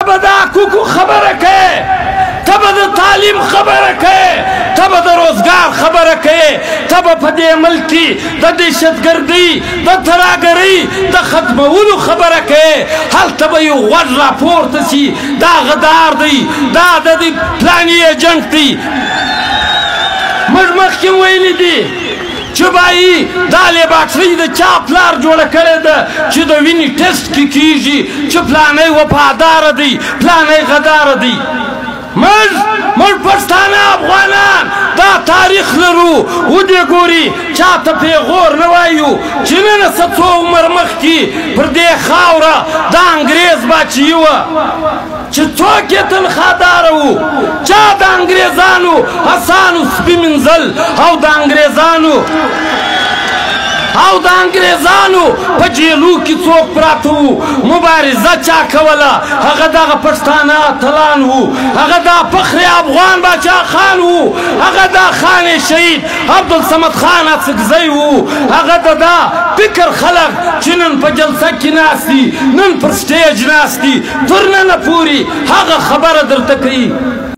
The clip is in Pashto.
تبدا کوکو خبره کوي، تبدا تعلیم خبره کوي، تبدا روزګار خبره کوي، تبا په دې ملک کې د دهشتګردۍ د ترهګرۍ د ختمولو خبره کوي. هلته به یو غوږ راپورته شي دا غدار دی، دا د دې پلاني ایجنټ دی. موږ مخکې ویلي دي چې بایي دا لیبارټرۍ د چا پلار جوړه کړې ده چې د وینې ټسټ کې کېږي چې پلانی وفاداره دی، پلانی غداره دی. موږ پښتانه افغانان دا تاریخ لرو، ودې ګوري چاته پیغور نه وایو چې نن څه څو عمر مخکې پر دې خاوره د انګریز باچي وه چې څوک یې تنخواداره وو، چا د انګریزانو اسانو سپي مینځل او د انګریزانو په جیلو کې څوک پراته وو، مبارزه چا کوله، هغه دغه پښتانه اتلان وو، هغه دا فخر افغان باچا خان وو، هغه دا خان شهید عبدالصمد خان اڅکزی وو، هغه دا فکر خلق چې نن په جلسه کې ناست دي، نن پر سټیج ناست دي، تر ننه پورې هغه خبره درته کوي